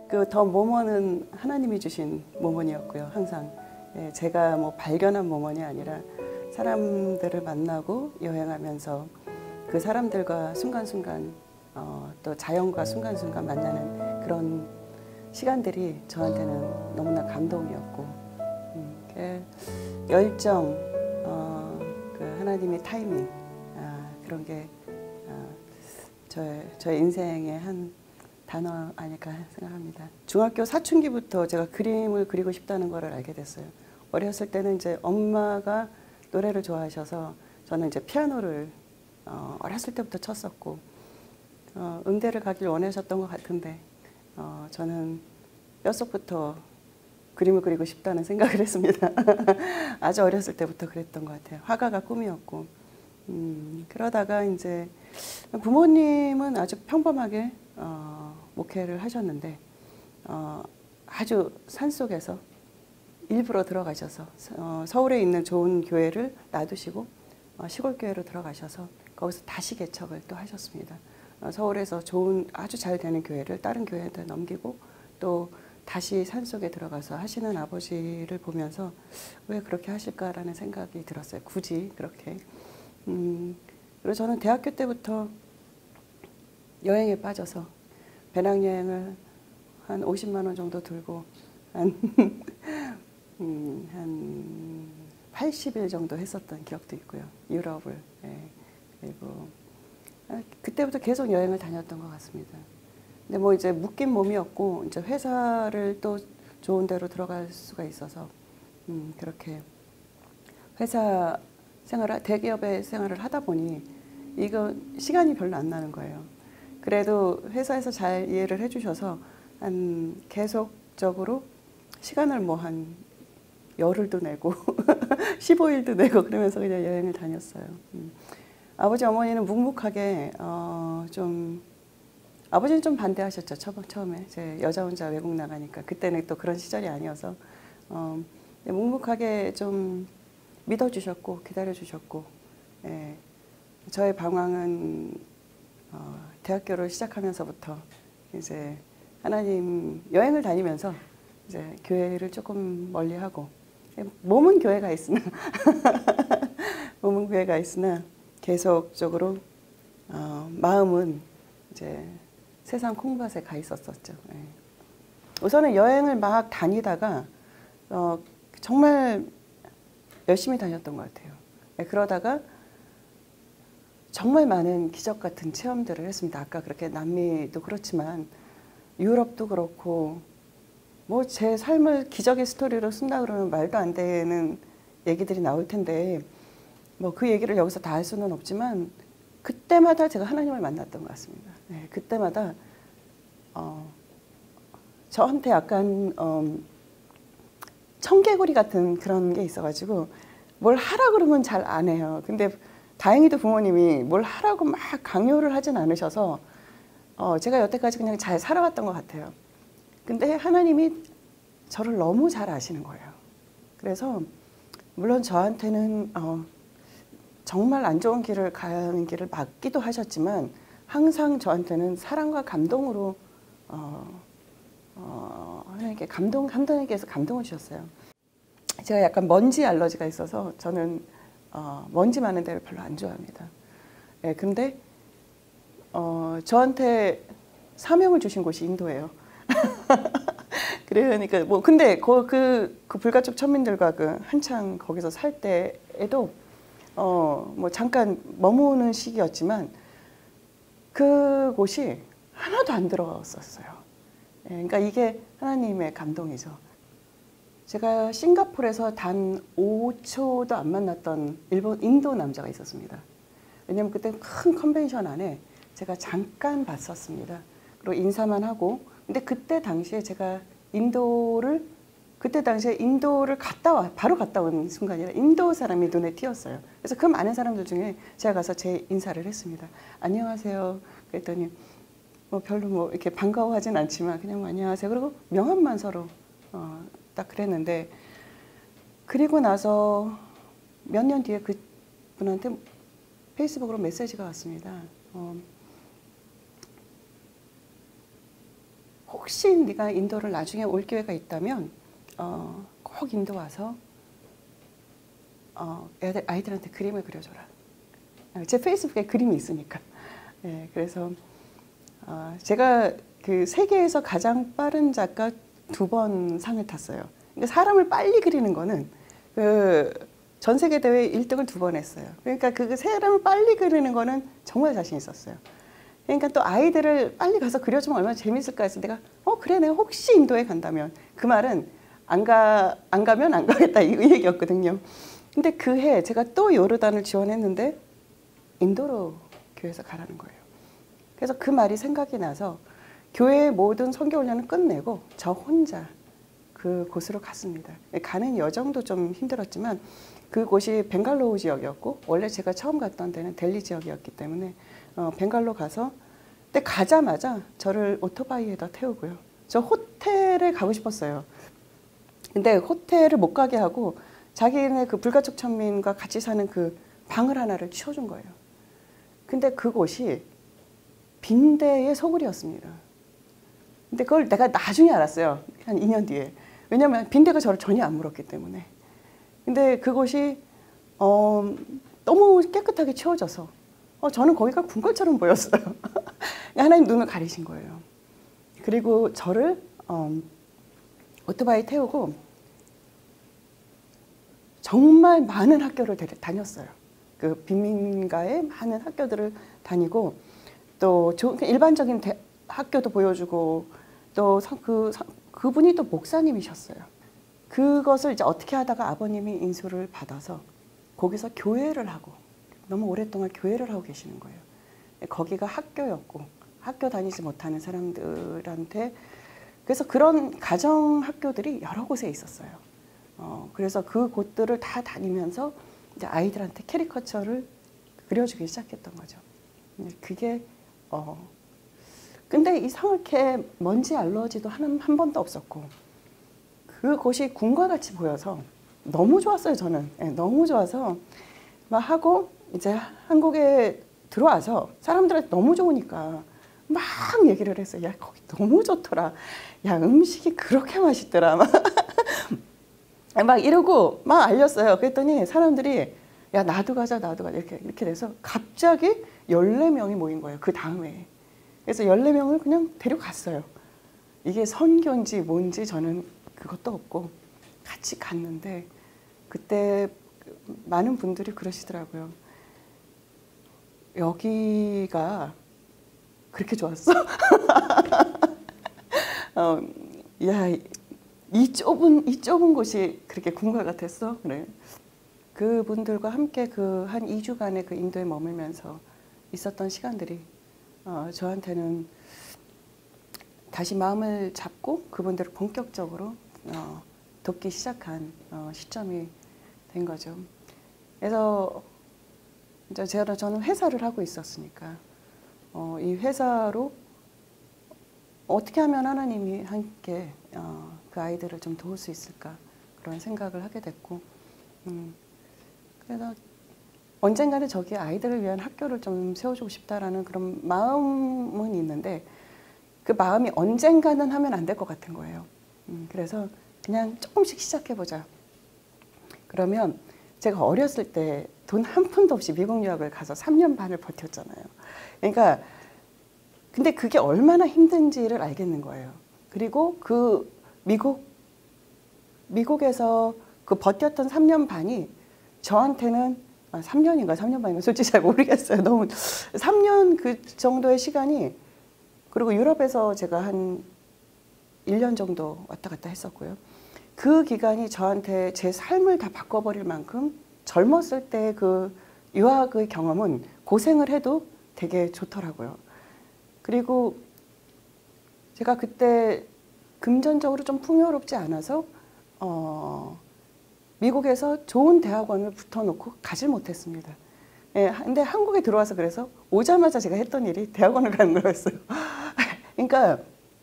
그 더 모먼은 하나님이 주신 모먼이었고요. 항상 예, 제가 뭐 발견한 모먼이 아니라 사람들을 만나고 여행하면서 그 사람들과 순간순간 또 자연과 순간순간 만나는 그런 시간들이 저한테는 너무나 감동이었고 열정, 그 하나님의 타이밍 그런 게 저의 인생의 한 단어 아닐까 생각합니다. 중학교 사춘기부터 제가 그림을 그리고 싶다는 걸 알게 됐어요. 어렸을 때는 이제 엄마가 노래를 좋아하셔서 저는 이제 피아노를 어렸을 때부터 쳤었고 음대를 가길 원하셨던 것 같은데 저는 뼛속부터 그림을 그리고 싶다는 생각을 했습니다. 아주 어렸을 때부터 그랬던 것 같아요. 화가가 꿈이었고 그러다가 이제 부모님은 아주 평범하게 목회를 하셨는데 아주 산속에서 일부러 들어가셔서 서울에 있는 좋은 교회를 놔두시고 시골 교회로 들어가셔서 거기서 다시 개척을 또 하셨습니다. 서울에서 좋은 아주 잘 되는 교회를 다른 교회한테 넘기고 또 다시 산속에 들어가서 하시는 아버지를 보면서 왜 그렇게 하실까라는 생각이 들었어요. 굳이 그렇게. 그리고 저는 대학교 때부터 여행에 빠져서 배낭여행을 한 50만 원 정도 들고 한 80일 정도 했었던 기억도 있고요. 유럽을. 예. 그리고 그때부터 계속 여행을 다녔던 것 같습니다. 근데 뭐 이제 묶인 몸이었고 이제 회사를 또 좋은 데로 들어갈 수가 있어서 그렇게 회사 생활을 대기업의 생활을 하다 보니 이거 시간이 별로 안 나는 거예요. 그래도 회사에서 잘 이해를 해주셔서 한 계속적으로 시간을 뭐 한 열흘도 내고 15일도 내고 그러면서 그냥 여행을 다녔어요. 아버지 어머니는 묵묵하게 아버지는 좀 반대하셨죠. 처음에 제 여자 혼자 외국 나가니까 그때는 또 그런 시절이 아니어서 묵묵하게 좀 믿어주셨고 기다려주셨고 예, 저의 방황은 대학교를 시작하면서부터 이제 하나님 여행을 다니면서 이제 교회를 조금 멀리하고 몸은 교회가 있으나 몸은 교회가 있으나 계속적으로 마음은 이제 세상 콩밭에 가 있었었죠. 예. 우선은 여행을 막 다니다가 정말 열심히 다녔던 것 같아요. 예, 그러다가 정말 많은 기적 같은 체험들을 했습니다. 아까 그렇게 남미도 그렇지만 유럽도 그렇고 뭐 제 삶을 기적의 스토리로 쓴다 그러면 말도 안 되는 얘기들이 나올 텐데 뭐 그 얘기를 여기서 다 할 수는 없지만 그때마다 제가 하나님을 만났던 것 같습니다. 네, 그때마다 저한테 약간 청개구리 같은 그런 게 있어가지고 뭘 하라 그러면 잘 안 해요. 근데 다행히도 부모님이 뭘 하라고 막 강요를 하진 않으셔서 제가 여태까지 그냥 잘 살아왔던 것 같아요. 근데 하나님이 저를 너무 잘 아시는 거예요. 그래서 물론 저한테는 정말 안 좋은 길을 가는 길을 막기도 하셨지만 항상 저한테는 사랑과 감동으로 하나님께서 감동을 주셨어요. 제가 약간 먼지 알러지가 있어서 저는 먼지 많은 데를 별로 안 좋아합니다. 예, 근데 저한테 사명을 주신 곳이 인도예요. 그러니까 뭐 근데 그 불가촉 천민들과 그 한창 거기서 살 때에도 뭐 잠깐 머무는 시기였지만 그곳이 하나도 안 들어갔었어요. 예, 그러니까 이게 하나님의 감동이죠. 제가 싱가포르에서 단 5초도 안 만났던 인도 남자가 있었습니다. 왜냐면 그때 큰 컨벤션 안에 제가 잠깐 봤었습니다. 그리고 인사만 하고 근데 그때 당시에 제가 인도를 바로 갔다 온 순간이라 인도 사람이 눈에 띄었어요. 그래서 그 많은 사람들 중에 제가 가서 제 인사를 했습니다. 안녕하세요. 그랬더니 뭐 별로 뭐 이렇게 반가워하진 않지만 그냥 안녕하세요. 그리고 명함만 서로 딱 그랬는데 그리고 나서 몇 년 뒤에 그 분한테 페이스북으로 메시지가 왔습니다. 혹시 네가 인도를 나중에 올 기회가 있다면 꼭 인도 와서 아이들한테 그림을 그려줘라. 제 페이스북에 그림이 있으니까. 네, 그래서 제가 그 세계에서 가장 빠른 작가 2번 상을 탔어요. 그러니까 사람을 빨리 그리는 거는 그 전 세계 대회 1등을 2번 했어요. 그러니까 그 사람을 빨리 그리는 거는 정말 자신 있었어요. 그러니까 또 아이들을 빨리 가서 그려주면 얼마나 재밌을까 해서 내가 그래 내가 혹시 인도에 간다면 그 말은 안 가면 안 가겠다 이 얘기였거든요. 근데 그 해 제가 또 요르단을 지원했는데 인도로 교회에서 가라는 거예요. 그래서 그 말이 생각이 나서 교회의 모든 선교훈련을 끝내고 저 혼자 그곳으로 갔습니다. 가는 여정도 좀 힘들었지만 그곳이 벵갈로우 지역이었고 원래 제가 처음 갔던 데는 델리 지역이었기 때문에 벵갈로 가서 근데 가자마자 저를 오토바이에다 태우고요. 저 호텔에 가고 싶었어요. 근데 호텔을 못 가게 하고 자기네 그 불가촉 천민과 같이 사는 그 방을 하나를 치워준 거예요. 근데 그곳이 빈대의 소굴이었습니다. 근데 그걸 내가 나중에 알았어요. 한 2년 뒤에. 왜냐면 빈대가 저를 전혀 안 물었기 때문에. 근데 그곳이 너무 깨끗하게 치워져서 저는 거기가 궁궐처럼 보였어요. 하나님 눈을 가리신 거예요. 그리고 저를 오토바이 태우고 정말 많은 학교를 다녔어요. 그 빈민가의 많은 학교들을 다니고 또 일반적인 학교도 보여주고 또 그분이 또 목사님이셨어요. 그것을 이제 어떻게 하다가 아버님이 인수를 받아서 거기서 교회를 하고 너무 오랫동안 교회를 하고 계시는 거예요. 거기가 학교였고 학교 다니지 못하는 사람들한테 그래서 그런 가정 학교들이 여러 곳에 있었어요. 그래서 그 곳들을 다 다니면서 이제 아이들한테 캐리커처를 그려주기 시작했던 거죠. 그게 근데 이 상을캐 먼지 알러지도 한 번도 없었고 그곳이 궁과 같이 보여서 너무 좋았어요. 저는 너무 좋아서 막 하고 이제 한국에 들어와서 사람들한테 너무 좋으니까 막 얘기를 했어요. 야 거기 너무 좋더라. 야 음식이 그렇게 맛있더라. 막 이러고 막 알렸어요. 그랬더니 사람들이 야 나도 가자 나도 가자 이렇게 돼서 갑자기 14명이 모인 거예요. 그 다음에. 그래서 14명을 그냥 데려갔어요. 이게 선교인지 뭔지 저는 그것도 없고 같이 갔는데 그때 많은 분들이 그러시더라고요. 여기가 그렇게 좋았어? 야, 이 좁은 곳이 그렇게 궁궐 같았어? 그래. 그분들과 함께 그 한 2주간의 그 인도에 머물면서 있었던 시간들이 저한테는 다시 마음을 잡고 그분들을 본격적으로 돕기 시작한 시점이 된 거죠. 그래서 이제 저는 회사를 하고 있었으니까 이 회사로 어떻게 하면 하나님이 함께 그 아이들을 좀 도울 수 있을까 그런 생각을 하게 됐고 그래서 언젠가는 저기 아이들을 위한 학교를 좀 세워주고 싶다라는 그런 마음은 있는데 그 마음이 언젠가는 하면 안 될 것 같은 거예요. 그래서 그냥 조금씩 시작해보자. 그러면 제가 어렸을 때 돈 한 푼도 없이 미국 유학을 가서 3년 반을 버텼잖아요. 그러니까 근데 그게 얼마나 힘든지를 알겠는 거예요. 그리고 그 미국에서 그 버텼던 3년 반이 저한테는 3년인가 3년 반인가 솔직히 잘 모르겠어요. 너무 3년 그 정도의 시간이 그리고 유럽에서 제가 한 1년 정도 왔다 갔다 했었고요. 그 기간이 저한테 제 삶을 다 바꿔버릴 만큼 젊었을 때 그 유학의 경험은 고생을 해도 되게 좋더라고요. 그리고 제가 그때 금전적으로 좀 풍요롭지 않아서 미국에서 좋은 대학원을 붙어놓고 가질 못했습니다. 예, 근데 한국에 들어와서 그래서 오자마자 제가 했던 일이 대학원을 가는 거였어요. 그러니까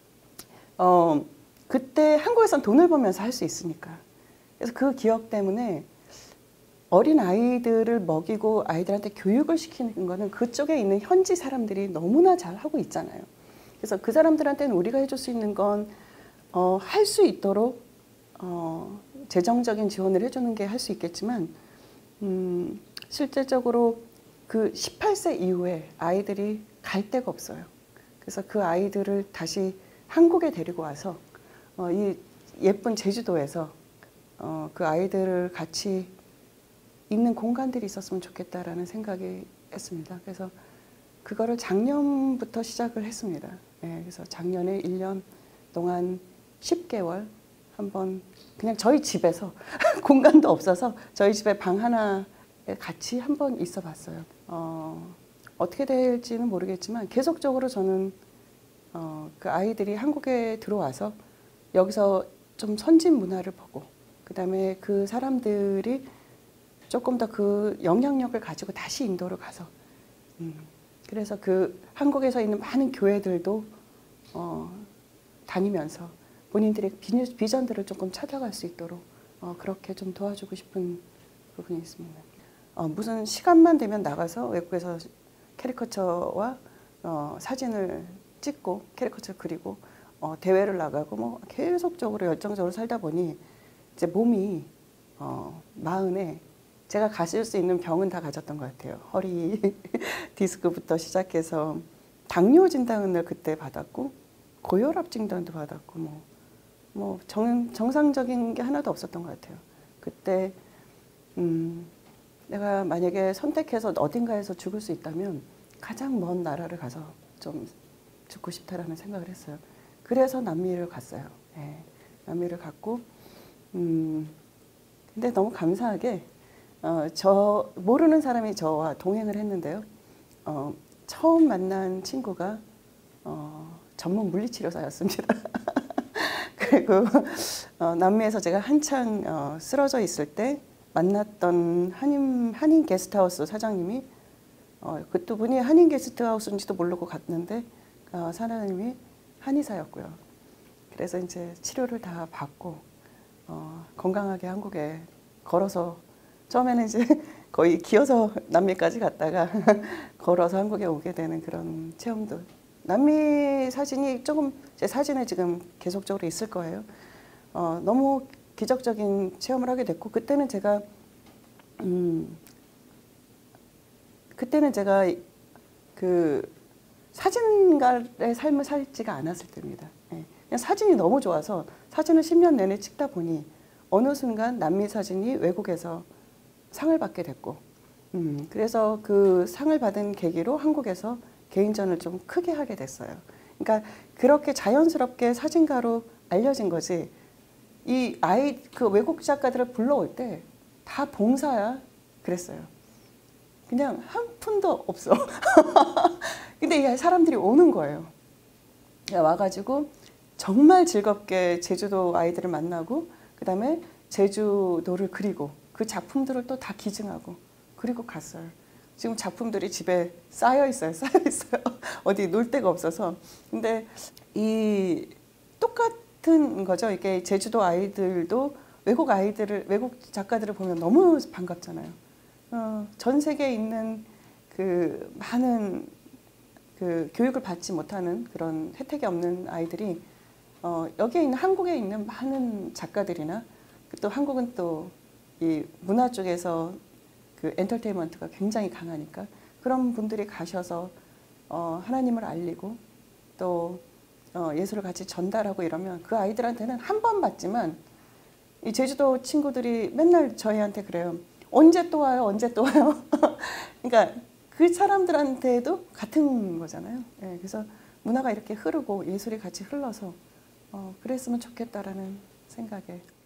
그때 한국에선 돈을 벌면서 할 수 있으니까. 그래서 그 기억 때문에 어린 아이들을 먹이고 아이들한테 교육을 시키는 거는 그쪽에 있는 현지 사람들이 너무나 잘 하고 있잖아요. 그래서 그 사람들한테는 우리가 해줄 수 있는 건 할 수 있도록 재정적인 지원을 해주는 게 할 수 있겠지만 실질적으로 그 18세 이후에 아이들이 갈 데가 없어요. 그래서 그 아이들을 다시 한국에 데리고 와서 이 예쁜 제주도에서 그 아이들을 같이 있는 공간들이 있었으면 좋겠다라는 생각이 했습니다. 그래서 그거를 작년부터 시작을 했습니다. 네, 그래서 작년에 1년 동안 10개월 한번 그냥 저희 집에서 공간도 없어서 저희 집에 방 하나에 같이 한번 있어 봤어요. 어떻게 될지는 모르겠지만 계속적으로 저는 그 아이들이 한국에 들어와서 여기서 좀 선진 문화를 보고 그다음에 그 사람들이 조금 더 그 영향력을 가지고 다시 인도를 가서 그래서 그 한국에서 있는 많은 교회들도 다니면서 본인들의 비전들을 조금 찾아갈 수 있도록 그렇게 좀 도와주고 싶은 부분이 있습니다. 무슨 시간만 되면 나가서 외국에서 캐리커처와 사진을 찍고 캐리커처를 그리고 대회를 나가고 뭐 계속적으로 열정적으로 살다 보니 이제 몸이 마흔에 제가 가질 수 있는 병은 다 가졌던 것 같아요. 허리 디스크부터 시작해서 당뇨 진단을 그때 받았고 고혈압 진단도 받았고 뭐 정상적인 게 하나도 없었던 것 같아요. 그때 내가 만약에 선택해서 어딘가에서 죽을 수 있다면 가장 먼 나라를 가서 좀 죽고 싶다라는 생각을 했어요. 그래서 남미를 갔어요. 네, 남미를 갔고 근데 너무 감사하게 저 모르는 사람이 저와 동행을 했는데요. 처음 만난 친구가 전문 물리치료사였습니다. 그리고 남미에서 제가 한창 쓰러져 있을 때 만났던 한인 게스트하우스 사장님이 그때 분이 한인 게스트하우스인지도 모르고 갔는데 사장님이 한의사였고요. 그래서 이제 치료를 다 받고 건강하게 한국에 걸어서 처음에는 이제 거의 기어서 남미까지 갔다가 걸어서 한국에 오게 되는 그런 체험도. 남미 사진이 조금 제 사진에 지금 계속적으로 있을 거예요. 너무 기적적인 체험을 하게 됐고 그때는 제가 그 사진가의 삶을 살지가 않았을 때입니다. 네. 그냥 사진이 너무 좋아서 사진을 10년 내내 찍다 보니 어느 순간 남미 사진이 외국에서 상을 받게 됐고 그래서 그 상을 받은 계기로 한국에서 개인전을 좀 크게 하게 됐어요. 그러니까 그렇게 자연스럽게 사진가로 알려진 거지. 그 외국 작가들을 불러올 때 다 봉사야 그랬어요. 그냥 한 푼도 없어. 근데 이 사람들이 오는 거예요. 와가지고 정말 즐겁게 제주도 아이들을 만나고 그다음에 제주도를 그리고 그 작품들을 또 다 기증하고 그리고 갔어요. 지금 작품들이 집에 쌓여 있어요. 어디 놀 데가 없어서. 근데 이 똑같은 거죠. 이게 제주도 아이들도 외국 작가들을 보면 너무 반갑잖아요. 전 세계에 있는 그 많은 그 교육을 받지 못하는 그런 혜택이 없는 아이들이 여기에 있는 한국에 있는 많은 작가들이나 또 한국은 또 이 문화 쪽에서 그 엔터테인먼트가 굉장히 강하니까 그런 분들이 가셔서 하나님을 알리고 또 예술을 같이 전달하고 이러면 그 아이들한테는 한 번 봤지만 이 제주도 친구들이 맨날 저희한테 그래요. 언제 또 와요? 언제 또 와요? 그러니까 그 사람들한테도 같은 거잖아요. 네, 그래서 문화가 이렇게 흐르고 예술이 같이 흘러서 그랬으면 좋겠다라는 생각에